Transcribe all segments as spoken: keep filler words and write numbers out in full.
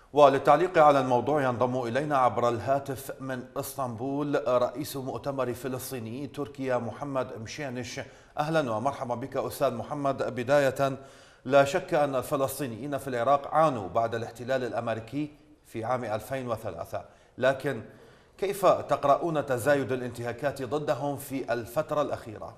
وللتعليق على الموضوع ينضم إلينا عبر الهاتف من اسطنبول رئيس مؤتمر فلسطيني تركيا محمد مشينش. أهلا ومرحبا بك أستاذ محمد. بداية، لا شك أن الفلسطينيين في العراق عانوا بعد الاحتلال الأمريكي في عام ألفين وثلاثة، لكن كيف تقرؤون تزايد الانتهاكات ضدهم في الفترة الأخيرة؟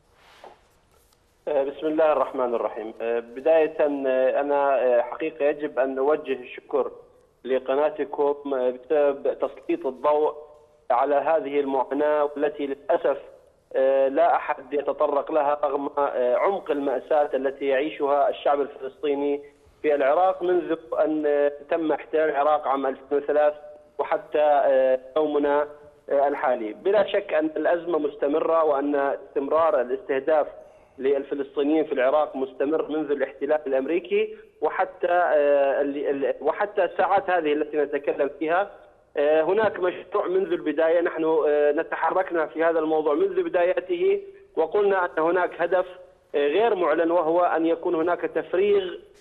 بسم الله الرحمن الرحيم. بداية أنا حقيقة يجب أن نوجه الشكر لقناتكم بسبب تسليط الضوء على هذه المعاناة التي للأسف لا أحد يتطرق لها رغم عمق المأساة التي يعيشها الشعب الفلسطيني في العراق منذ أن تم احتلال العراق عام ألفين وثلاثة وحتى يومنا الحالي. بلا شك أن الأزمة مستمرة وأن استمرار الاستهداف للفلسطينيين في العراق مستمر منذ الاحتلال الامريكي وحتى وحتى الساعات هذه التي نتكلم فيها. هناك مشروع منذ البدايه، نحن نتحركنا في هذا الموضوع منذ بدايته وقلنا ان هناك هدف غير معلن، وهو ان يكون هناك تفريغ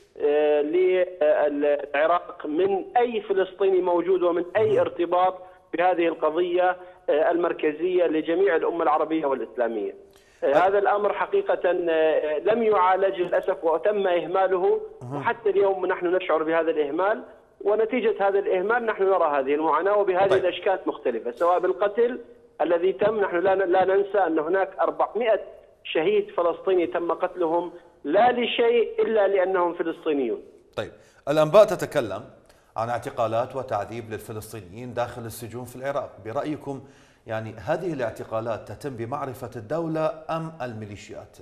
للعراق من اي فلسطيني موجود ومن اي ارتباط بهذه القضيه المركزيه لجميع الامه العربيه والاسلاميه. هذا الأمر حقيقة لم يعالج للأسف وتم إهماله، وحتى اليوم نحن نشعر بهذا الإهمال، ونتيجة هذا الإهمال نحن نرى هذه المعاناة وبهذه طيب. الأشكال مختلفة سواء بالقتل الذي تم. نحن لا ننسى أن هناك أربعمئة شهيد فلسطيني تم قتلهم لا لشيء إلا لأنهم فلسطينيون. طيب، الأنباء تتكلم عن اعتقالات وتعذيب للفلسطينيين داخل السجون في العراق. برأيكم يعني هذه الاعتقالات تتم بمعرفة الدولة أم الميليشيات؟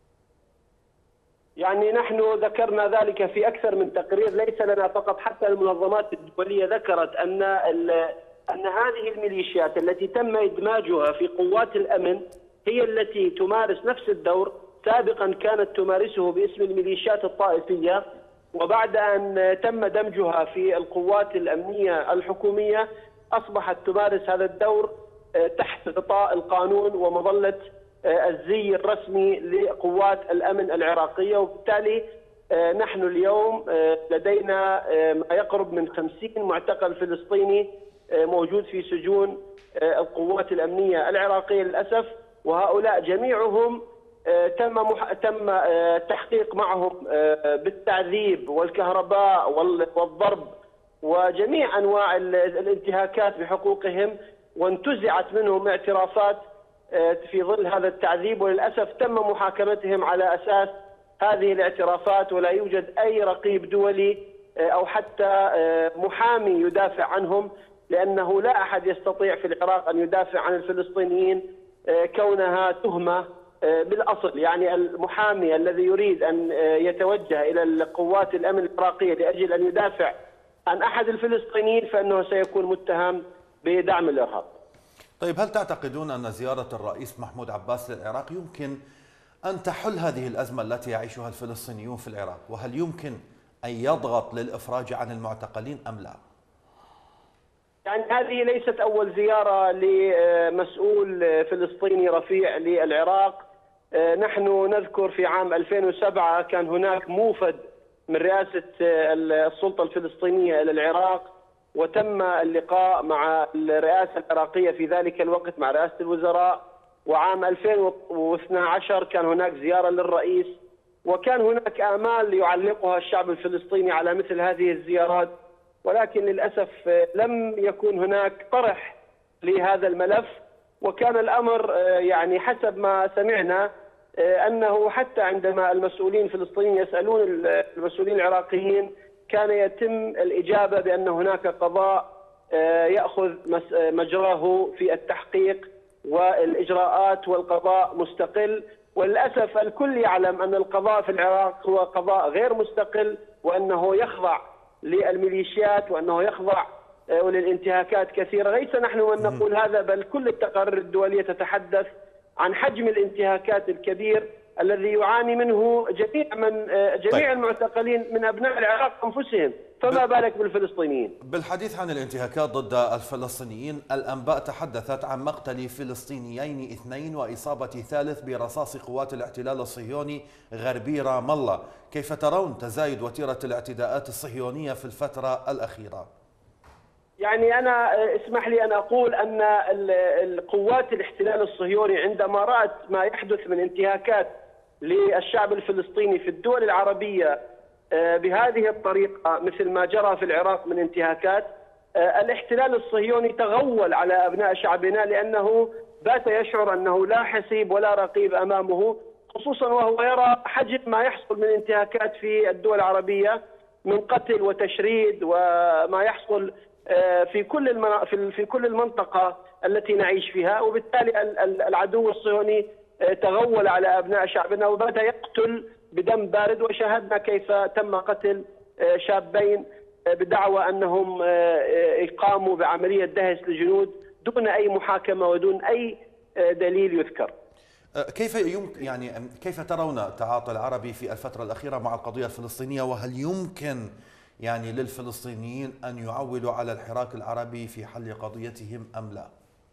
يعني نحن ذكرنا ذلك في أكثر من تقرير، ليس لنا فقط، حتى المنظمات الدولية ذكرت أن أن هذه الميليشيات التي تم إدماجها في قوات الأمن هي التي تمارس نفس الدور سابقا كانت تمارسه باسم الميليشيات الطائفية، وبعد أن تم دمجها في القوات الأمنية الحكومية أصبحت تمارس هذا الدور تحت غطاء القانون ومظلة الزي الرسمي لقوات الأمن العراقية. وبالتالي نحن اليوم لدينا ما يقرب من خمسين معتقل فلسطيني موجود في سجون القوات الأمنية العراقية للأسف، وهؤلاء جميعهم تم تم التحقيق معهم بالتعذيب والكهرباء والضرب وجميع أنواع الانتهاكات بحقوقهم، وانتزعت منهم اعترافات في ظل هذا التعذيب، وللأسف تم محاكمتهم على أساس هذه الاعترافات، ولا يوجد أي رقيب دولي أو حتى محامي يدافع عنهم، لأنه لا أحد يستطيع في العراق أن يدافع عن الفلسطينيين كونها تهمة بالأصل. يعني المحامي الذي يريد أن يتوجه إلى القوات الأمن العراقية لأجل أن يدافع عن أحد الفلسطينيين فإنه سيكون متهم بدعم الإرهاب. طيب، هل تعتقدون أن زيارة الرئيس محمود عباس للعراق يمكن أن تحل هذه الأزمة التي يعيشها الفلسطينيون في العراق؟ وهل يمكن أن يضغط للإفراج عن المعتقلين أم لا؟ يعني هذه ليست أول زيارة لمسؤول فلسطيني رفيع للعراق. نحن نذكر في عام ألفين وسبعة كان هناك موفد من رئاسة السلطة الفلسطينية إلى العراق، وتم اللقاء مع الرئاسة العراقية في ذلك الوقت مع رئاسة الوزراء. وعام ألفين واثني عشر كان هناك زيارة للرئيس، وكان هناك آمال يعلقها الشعب الفلسطيني على مثل هذه الزيارات، ولكن للأسف لم يكن هناك طرح لهذا الملف. وكان الأمر يعني حسب ما سمعنا أنه حتى عندما المسؤولين الفلسطينيين يسألون المسؤولين العراقيين كان يتم الإجابة بأن هناك قضاء يأخذ مجراه في التحقيق والإجراءات، والقضاء مستقل. وللأسف الكل يعلم أن القضاء في العراق هو قضاء غير مستقل، وأنه يخضع للميليشيات، وأنه يخضع وللانتهاكات كثيرة. ليس نحن من نقول هذا، بل كل التقارير الدولية تتحدث عن حجم الانتهاكات الكبير الذي يعاني منه جميع من جميع طيب. المعتقلين من أبناء العراق أنفسهم. فما بالك بالفلسطينيين. بالحديث عن الانتهاكات ضد الفلسطينيين، الأنباء تحدثت عن مقتل فلسطينيين اثنين وإصابة ثالث برصاص قوات الاحتلال الصهيوني غربي رام الله. كيف ترون تزايد وتيرة الاعتداءات الصهيونية في الفترة الأخيرة؟ يعني أنا اسمح لي أن أقول أن القوات الاحتلال الصهيوني عندما رأت ما يحدث من انتهاكات للشعب الفلسطيني في الدول العربية بهذه الطريقة، مثل ما جرى في العراق من انتهاكات، الاحتلال الصهيوني تغول على أبناء شعبنا، لأنه بات يشعر أنه لا حسيب ولا رقيب أمامه، خصوصا وهو يرى حجم ما يحصل من انتهاكات في الدول العربية من قتل وتشريد، وما يحصل في كل المنا... في كل المنطقة التي نعيش فيها. وبالتالي العدو الصهيوني تغول على أبناء شعبنا وبدأ يقتل بدم بارد، وشاهدنا كيف تم قتل شابين بدعوى أنهم قاموا بعملية دهس لجنود دون أي محاكمة ودون أي دليل يذكر. كيف يمكن يعني كيف ترون التعاطي العربي في الفترة الأخيرة مع القضية الفلسطينية، وهل يمكن يعني للفلسطينيين أن يعولوا على الحراك العربي في حل قضيتهم أم لا؟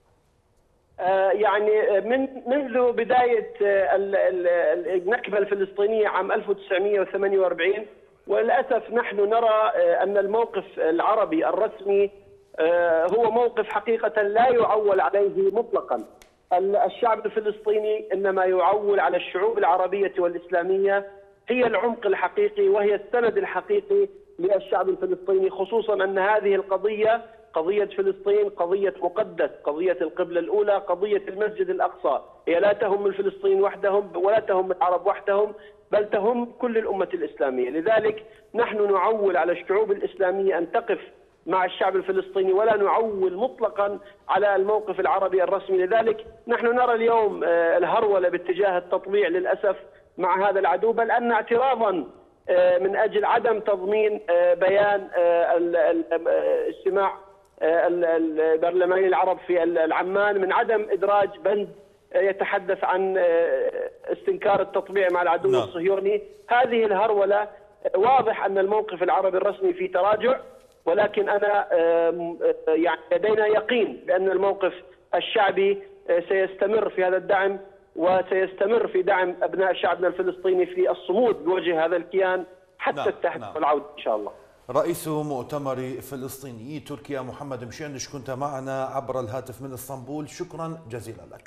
يعني من منذ بداية النكبة الفلسطينية عام ألف وتسعمئة وثمانية وأربعين، وللأسف نحن نرى أن الموقف العربي الرسمي هو موقف حقيقة لا يعول عليه مطلقا. الشعب الفلسطيني إنما يعول على الشعوب العربية والإسلامية، هي العمق الحقيقي وهي السند الحقيقي للشعب الفلسطيني، خصوصا أن هذه القضية قضية فلسطين قضية مقدس، قضية القبلة الأولى، قضية المسجد الأقصى، هي لا تهم الفلسطينيين وحدهم ولا تهم العرب وحدهم، بل تهم كل الأمة الإسلامية. لذلك نحن نعول على الشعوب الإسلامية أن تقف مع الشعب الفلسطيني، ولا نعول مطلقا على الموقف العربي الرسمي. لذلك نحن نرى اليوم الهرولة باتجاه التطبيع للأسف مع هذا العدو، بل أن اعتراضا من أجل عدم تضمين بيان اجتماع البرلماني العرب في العمان، من عدم إدراج بند يتحدث عن استنكار التطبيع مع العدو نعم. الصهيوني. هذه الهرولة واضح أن الموقف العربي الرسمي في تراجع، ولكن أنا يعني لدينا يقين بأن الموقف الشعبي سيستمر في هذا الدعم، وسيستمر في دعم أبناء شعبنا الفلسطيني في الصمود بوجه هذا الكيان حتى نعم. التحديث نعم. والعودة إن شاء الله. رئيس مؤتمر فلسطيني تركيا محمد مشينش، كنت معنا عبر الهاتف من اسطنبول، شكرا جزيلا لك.